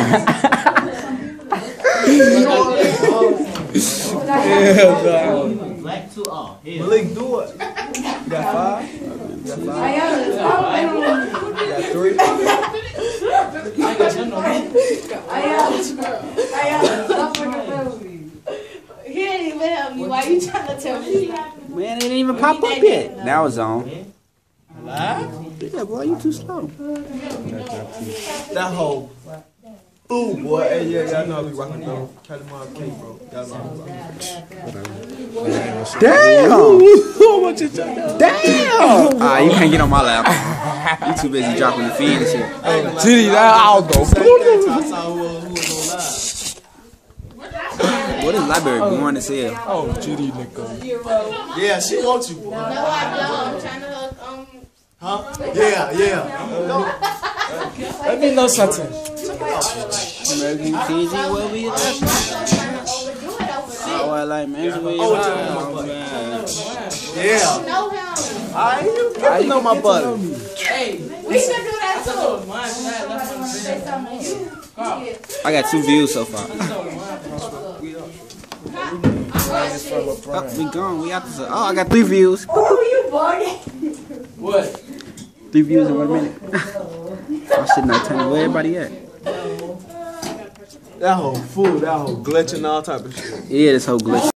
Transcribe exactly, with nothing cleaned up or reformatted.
Black two all. Malik, do it. You got five? You got five? You got three? He didn't even help me. Why you trying to tell me? Man, it didn't even pop up yet. Now it's on. Live? Yeah, boy, you too slow. That whole. Ooh, boy. Hey, yeah, y'all know I be rocking those Calamari cake, bro. Y'all know I Damn! Damn! Ah, you can't get on my lap. You too busy dropping the feed and shit. Titty, that I'll go. What is library going to say? Oh, G D, nigga. Yeah, she wants you, boy. No, I don't. I'm trying to, um... Huh? Yeah, yeah. Let me know something. American T G will be left. Oh, I like man. Oh, man. Yeah. know him. I you know my buddy. Hey, we should do that too. I got two views so far. Oh, we gone. We out this. Oh, I got three views. Oh, you bugging. What? Three views in one minute. I'm sitting there telling you where everybody at. That whole fool, that whole glitching, all type of shit. Yeah, this whole glitch.